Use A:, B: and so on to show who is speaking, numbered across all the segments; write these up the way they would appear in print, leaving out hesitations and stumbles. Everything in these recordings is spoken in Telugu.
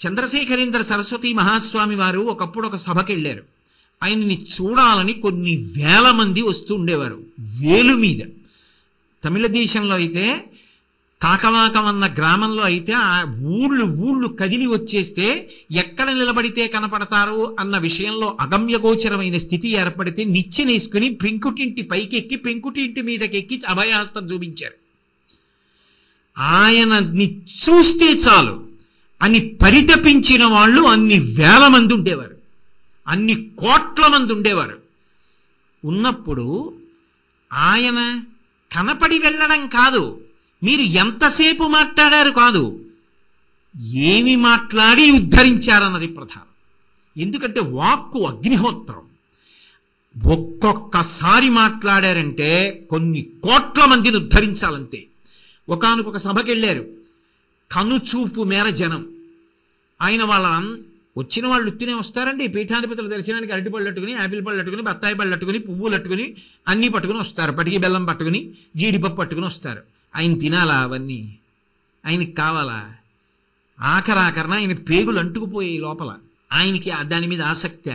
A: చంద్రశేఖరేంద్ర సరస్వతి మహాస్వామి వారు ఒకప్పుడు ఒక సభకి వెళ్ళారు. ఆయన్ని చూడాలని కొన్ని వేల మంది వస్తూ ఉండేవారు, వేలు మీద. తమిళ దేశంలో అయితే కాకవాకం అన్న గ్రామంలో అయితే ఆ ఊళ్ళు కదిలి వచ్చేస్తే ఎక్కడ నిలబడితే కనపడతారు అన్న విషయంలో అగమ్యగోచరమైన స్థితి ఏర్పడితే నిచ్చెనేసుకుని పెంకుటింటి పైకెక్కి పెంకుటింటి మీదకెక్కి అభయహస్తం చూపించారు. ఆయనని చూస్తే చాలు అని పరితపించిన వాళ్ళు అన్ని వేల మంది ఉండేవారు, అన్ని కోట్ల మంది ఉండేవారు. ఉన్నప్పుడు ఆయన కనపడి వెళ్ళడం కాదు, మీరు ఎంతసేపు మాట్లాడారు కాదు, ఏమి మాట్లాడి ఉద్ధరించారన్నది ప్రధానం. ఎందుకంటే వాక్కు అగ్నిహోత్రం. ఒక్కొక్కసారి మాట్లాడారంటే కొన్ని కోట్ల మందిని ఉద్ధరించాలంతే. ఒకానొక సభకి వెళ్ళారు, కనుచూపు మేర జనం. ఆయన వచ్చిన వాళ్ళు ఉత్తినే వస్తారండి. పీఠాధిపతుల దర్శనానికి అరటి పళ్ళు అట్టుకుని, యాపిల్ పళ్ళు అట్టుకుని, బత్తాయి పళ్ళు అట్టుకుని, పువ్వులు అట్టుకుని, అన్నీ పట్టుకుని వస్తారు. పటికి బెల్లం పట్టుకుని, జీడిపప్పు పట్టుకుని వస్తారు. ఆయన తినాలా అవన్నీ? ఆయనకి కావాలా? ఆఖరాఖరణ ఆయన పేగులు అంటుకుపోయాయి లోపల. ఆయనకి దాని మీద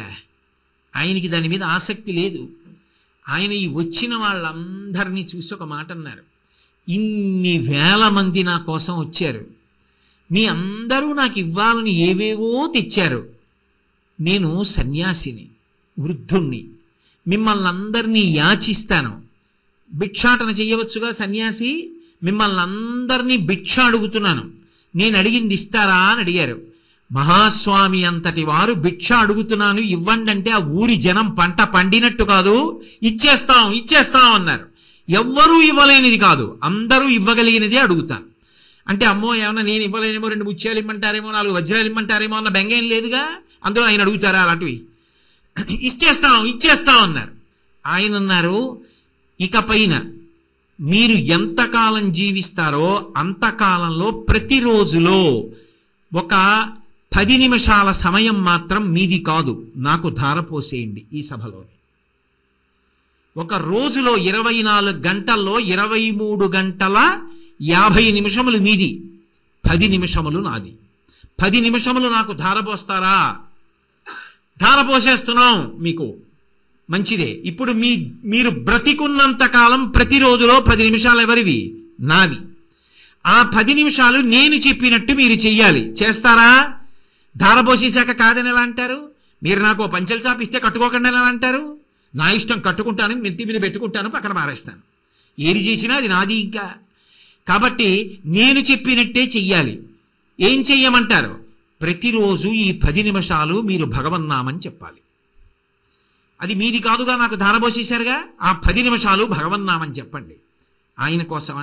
A: ఆసక్తి లేదు. ఆయన ఈ వచ్చిన వాళ్ళందరినీ చూసి ఒక మాట అన్నారు, ఇన్ని వేల మంది నా కోసం వచ్చారు, మీ అందరూ నాకు ఇవ్వాలని ఏవేవో తెచ్చారు. నేను సన్యాసిని, వృద్ధుణ్ణి, మిమ్మల్ని అందరినీ యాచిస్తాను. భిక్షాటన చెయ్యవచ్చుగా సన్యాసి? మిమ్మల్ని అందరినీ భిక్ష అడుగుతున్నాను, నేను అడిగింది ఇస్తారా అని అడిగారు. మహాస్వామి అంతటి వారు భిక్ష అడుగుతున్నాను ఇవ్వండి అంటే ఆ ఊరి జనం పంట పండినట్టు కాదు, ఇచ్చేస్తాం అన్నారు. ఎవ్వరూ ఇవ్వలేనిది కాదు, అందరూ ఇవ్వగలిగినదే అడుగుతాను అంటే, అమ్మో ఏమన్నా నేను ఇవ్వలేనేమో, 2 ముత్యాలు ఇమ్మంటారేమో, 4 వజ్రాలు ఇమ్మంటారేమో అన్న బెంగేం లేదుగా. అందులో ఆయన అడుగుతారా అలాంటివి? ఇచ్చేస్తాం అన్నారు. ఆయన అన్నారు, ఇకపైన మీరు ఎంతకాలం జీవిస్తారో అంతకాలంలో ప్రతిరోజులో ఒక 10 నిమిషాల సమయం మాత్రం మీది కాదు, నాకు ధారపోసేయండి ఈ సభలో. ఒక రోజులో 24 గంటల్లో 23 గంటల 50 నిమిషములు మీది, 10 నిమిషములు నాది. 10 నిమిషములు నాకు ధారపోస్తారా? ధారపోసేస్తున్నాం మీకు, మంచిదే. ఇప్పుడు మీరు బ్రతికున్నంత కాలం ప్రతిరోజులో 10 నిమిషాలు ఎవరివి? నావి. ఆ 10 నిమిషాలు నేను చెప్పినట్టు మీరు చెయ్యాలి. చేస్తారా? ధారపోసేశాక కాదని ఎలా అంటారు? మీరు నాకు పంచెల చాప ఇస్తే కట్టుకోకుండా ఎలా అంటారు? నా ఇష్టం, కట్టుకుంటాను, నెత్తి మీద పెట్టుకుంటాను, పక్కన మారేస్తాను, ఏది చేసినా అది నాది. ఇంకా కాబట్టి నేను చెప్పినట్టే చెయ్యాలి. ఏం చెయ్యమంటారు? ప్రతిరోజు ఈ 10 నిమిషాలు మీరు భగవన్నామని చెప్పాలి. అది మీది కాదుగా, నాకు ధారపోసేశారుగా, ఆ 10 నిమిషాలు భగవన్నామని చెప్పండి. ఆయన కోసమా?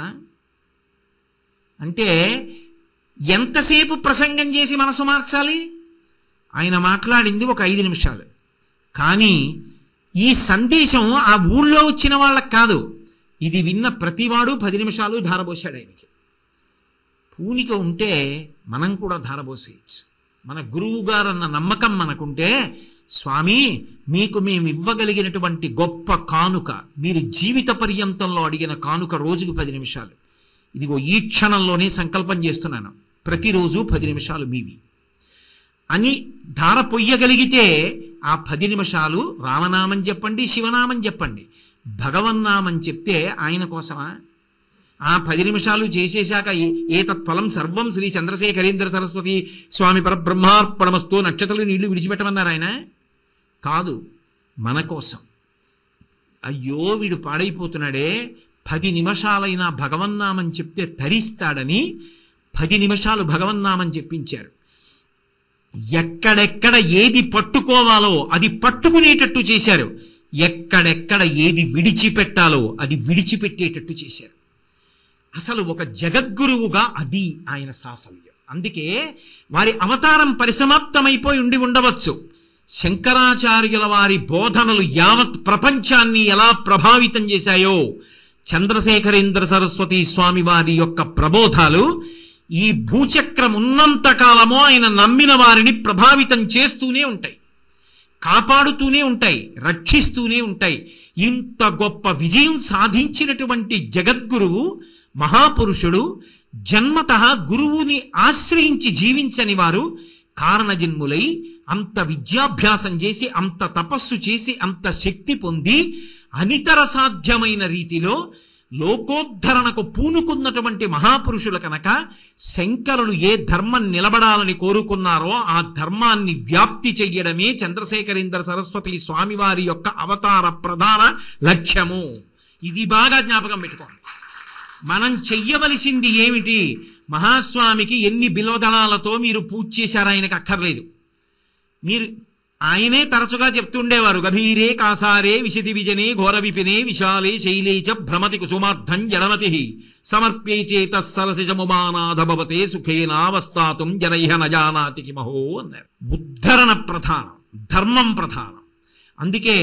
A: అంటే ఎంతసేపు ప్రసంగం చేసి మనసు మార్చాలి? ఆయన మాట్లాడింది ఒక 5 నిమిషాలు. కానీ ఈ సందేశం ఆ ఊళ్ళో వచ్చిన వాళ్ళకి కాదు, ఇది విన్న ప్రతివాడు 10 నిమిషాలు ధారపోసాడు ఆయనకి. పూనిక ఉంటే మనం కూడా ధారపోసేయచ్చు. మన గురువు గారు అన్న నమ్మకం మనకుంటే, స్వామి మీకు మేము ఇవ్వగలిగినటువంటి గొప్ప కానుక, మీరు జీవిత పర్యంతంలో అడిగిన కానుక రోజుకు 10 నిమిషాలు. ఇదిగో ఈ క్షణంలోనే సంకల్పం చేస్తున్నాను, ప్రతిరోజు 10 నిమిషాలు మీవి అని ధార పొయ్యగలిగితే ఆ 10 నిమిషాలు రామనామం చెప్పండి, శివనామం చెప్పండి, భగవన్నామం చెప్తే ఆయన కోసమా? ఆ 10 నిమిషాలు చేసేశాక ఏతత్ఫలం సర్వం శ్రీ చంద్రశేఖరేంద్ర సరస్వతి స్వామి పరబ్రహ్మార్పణమస్తు, నక్షత్రాలు నీళ్లు విడిచిపెట్టమన్నారు ఆయన కాదు, మన కోసం. అయ్యో వీడు పాడైపోతున్నాడే, 10 నిమిషాలైనా భగవన్నామం చెప్తే తరిస్తాడని 10 నిమిషాలు భగవన్నామం చెప్పించారు. ఎక్కడెక్కడ ఏది పట్టుకోవాలో అది పట్టుకునేటట్టు చేశారు, ఎక్కడెక్కడ ఏది విడిచిపెట్టాలో అది విడిచిపెట్టేటట్టు చేశారు. అసలు ఒక జగద్గురువుగా అది ఆయన సాఫల్యం. అందుకే వారి అవతారం పరిసమాప్తమైపోయి ఉండవచ్చు. శంకరాచార్యుల వారి బోధనలు యావత్ ప్రపంచాన్ని ఎలా ప్రభావితం చేశాయో, చంద్రశేఖరేంద్ర సరస్వతి స్వామి వారి యొక్క ప్రబోధాలు ఈ భూచక్రం ఉన్నంత కాలమో ఆయన నమ్మిన వారిని ప్రభావితం చేస్తూనే ఉంటాయి, కాపాడుతూనే ఉంటాయి, రక్షిస్తూనే ఉంటాయి. ఇంత గొప్ప విజయం సాధించినటువంటి జగద్గురువు, మహాపురుషుడు, జన్మతః గురువుని ఆశ్రయించి జీవించని వారు కారణజన్ములై అంత విద్యాభ్యాసం చేసి అంత తపస్సు చేసి అంత శక్తి పొంది అనితర సాధ్యమైన రీతిలో లోకోద్ధరణకు పూనుకున్నటువంటి మహాపురుషులు కనుక శంకరులు ఏ ధర్మం నిలబడాలని కోరుకున్నారో ఆ ధర్మాన్ని వ్యాప్తి చెయ్యడమే చంద్రశేఖరేంద్ర సరస్వతి స్వామివారి యొక్క అవతార ప్రధాన లక్ష్యము. ఇది బాగా జ్ఞాపకం పెట్టుకోండి. మనం చెయ్యవలసింది ఏమిటి? మహాస్వామికి ఎన్ని బిల్వదళాలతో మీరు పూజ చేశారు ఆయనకు అక్కర్లేదు. మీరు ఆయనే తరచుగా చెప్తుండేవారు, గభీరే కాసారే విశతి విజనే ఘోర విపినే విశాలే శైలే చ భ్రమతి కుసుమార్థం జడమతి సమర్ప్యే చేత సరసిజముమానాథ భవతే సుఖేనావస్థాతుం జనైహ నజానాతి కిమహో అన్నారు. ఉద్ధరణ ప్రధానం, ధర్మం ప్రధానం. అందుకే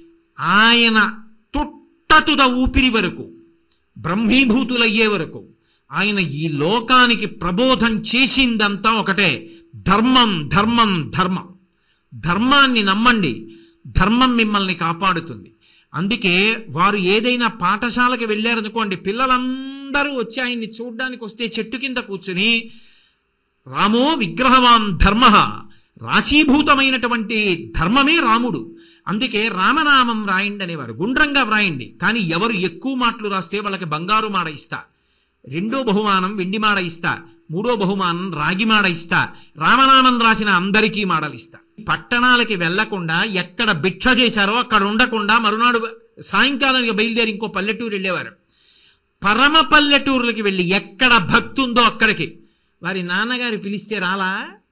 A: ఆయన తుట్టతుద ఊపిరి వరకు, బ్రహ్మీభూతులయ్యే వరకు ఆయన ఈ లోకానికి ప్రబోధం చేసిందంతా ఒకటే, ధర్మం ధర్మం ధర్మం. ధర్మాన్ని నమ్మండి, ధర్మం మిమ్మల్ని కాపాడుతుంది. అందుకే వారు ఏదైనా పాఠశాలకు వెళ్ళారనుకోండి, పిల్లలందరూ వచ్చి ఆయన్ని చూడ్డానికి వస్తే చెట్టు కింద కూర్చుని రామో విగ్రహవాన్ ధర్మ, రాశీభూతమైనటువంటి ధర్మమే రాముడు, అందుకే రామనామం రాయండి అనేవారు. గుండ్రంగా వ్రాయండి, కానీ ఎవరు ఎక్కువ మాటలు రాస్తే వాళ్ళకి బంగారు మాడ ఇస్తా, రెండో బహుమానం వెండి మాడ ఇస్తా, మూడో బహుమానం రాగి మాడ ఇస్తా, రామనామం రాసిన అందరికీ మాడలు ఇస్తా. పట్టణాలకి వెళ్లకుండా ఎక్కడ భిక్ష చేశారో అక్కడ ఉండకుండా మరునాడు సాయంకాలానికి బయలుదేరి ఇంకో పల్లెటూరు వెళ్ళేవారు. పరమ పల్లెటూరులకి వెళ్ళి ఎక్కడ భక్తి ఉందో అక్కడికి వారి నాన్నగారు పిలిస్తే రాలా?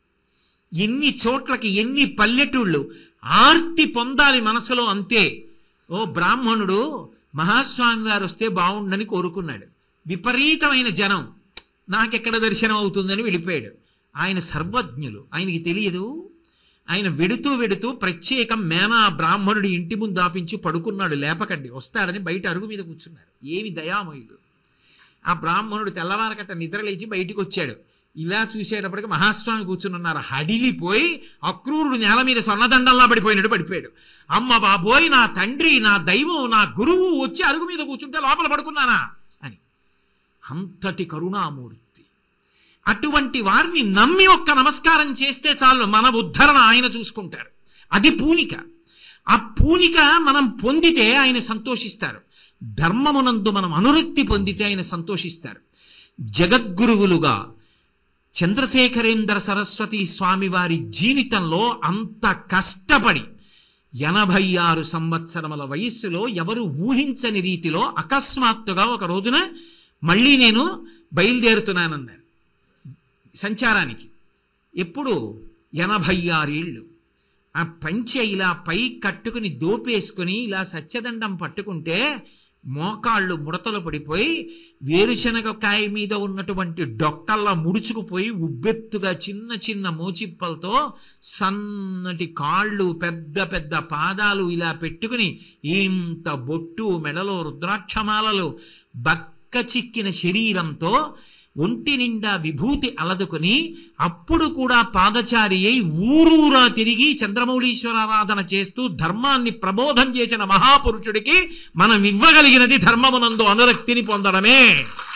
A: ఎన్ని చోట్లకి, ఎన్ని పల్లెటూళ్ళు ఆర్తి పొందాలి మనసులో, అంతే. ఓ బ్రాహ్మణుడు మహాస్వామి గారు వస్తే బాగుండని కోరుకున్నాడు. విపరీతమైన జనం, నాకెక్కడ దర్శనం అవుతుందని వెళ్ళిపోయాడు. ఆయన సర్వజ్ఞులు, ఆయనకి తెలియదు. ఆయన వెడుతూ వెడుతూ ప్రత్యేకం మేనా బ్రాహ్మణుడి ఇంటి ముందు ఆపించి పడుకున్నాడు, లేపకండి వస్తాడని. బయట అరుగు మీద కూర్చున్నారు. ఏమి దయామయులు! ఆ బ్రాహ్మణుడు తెల్లవారకట్ట నిద్రలేచి బయటికి వచ్చాడు. ఇలా చూసేటప్పటికి మహాస్వామి కూర్చుని ఉన్నారు. హడిలిపోయి అక్రూరుడు నేల మీద స్వర్ణదండంలా పడిపోయినట్టు పడిపోయాడు. అమ్మ బాబోయ్, నా తండ్రి, నా దైవం, నా గురువు వచ్చి అరుగు మీద కూర్చుంటే లోపల పడుకున్నానా అని. అంతటి కరుణామూర్తి. అటువంటి వారిని నమ్మి ఒక్క నమస్కారం చేస్తే చాలు, మన ఉద్ధరణ ఆయన చూసుకుంటారు. అది పూనిక. ఆ పూనిక మనం పొందితే ఆయన సంతోషిస్తారు. ధర్మమునందు మనం అనురక్తి పొందితే ఆయన సంతోషిస్తారు. జగద్గురువులుగా చంద్రశేఖరేంద్ర సరస్వతి స్వామి వారి జీవితంలో అంత కష్టపడి 86 సంవత్సరముల వయస్సులో ఎవరు ఊహించని రీతిలో అకస్మాత్తుగా ఒక రోజున మళ్ళీ నేను బయలుదేరుతున్నానన్నారు సంచారానికి. ఎప్పుడు? 86 ఏళ్ళు. ఆ పంచె ఇలా పై కట్టుకుని దోపేసుకుని ఇలా సత్యదండం పట్టుకుంటే మోకాళ్ళు ముడతలు పడిపోయి వేరుశనగకాయ మీద ఉన్నటువంటి డొక్కల్లా ముడుచుకుపోయి ఉబ్బెత్తుగా చిన్న చిన్న మోచిప్పలతో సన్నటి కాళ్ళు, పెద్ద పెద్ద పాదాలు ఇలా పెట్టుకుని ఇంత బొట్టు, మెడలో రుద్రాక్షమాలలు, బక్క చిక్కిన శరీరంతో ఒంటి నిండా విభూతి అలదుకుని అప్పుడు కూడా పాదచారి అయి ఊరూరా తిరిగి చంద్రమౌళీశ్వరారాధన చేస్తూ ధర్మాన్ని ప్రబోధం చేసిన మహాపురుషుడికి మనం ఇవ్వగలిగినది ధర్మమునందు అనురక్తిని పొందడమే.